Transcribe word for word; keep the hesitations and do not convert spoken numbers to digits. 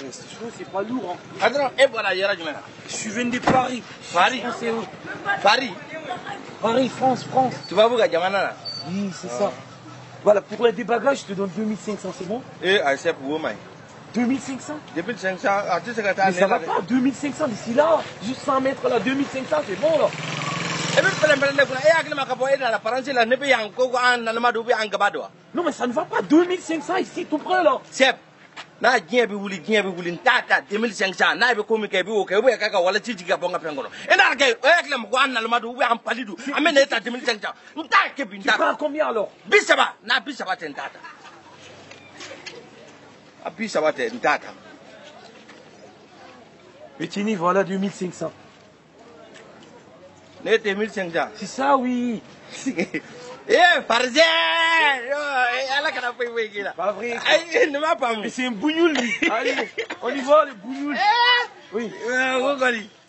c'est pas lourd. Hein. Attends, et voilà, il y a Je suis venu de Paris. Paris C'est où? Paris Paris, France, France. Tu vas où, Gamana? Oui, c'est ça. Voilà, pour les débagages, je te donne deux mille cinq cents, c'est bon? Et accepte pour moi. deux mille cinq cents? deux mille cinq cents, ah, tu sais que Mais ça va pas, deux mille cinq cents d'ici là. Juste cent mètres là, deux mille cinq cents, c'est bon là. Non, mais ça ne va pas, deux mille cinq cents ici, tout près là. Sep, na bien bi wuli bien bi wuli tata deux mille cinq cents na bi komi ke bi o ke o be kaka wala tiji ga bonga pengono ena ke o ya kle mko anna lmadu o am palidu amena eta deux mille cinq cents nta ke bi Tu prends combien alors? Bisaba na bisaba ten tata a bisaba ten tata Betini, voilà deux mille cinq cents. Ne deux mille cinq cents. C'est ça, oui. Eh, Farzé! Elle a qu'à faire oui, là. Pas vrai. Il ne m'a pas mis. Mais c'est un bougnoul, lui. Allez, on y va, le bougnoul. Oui. Oui,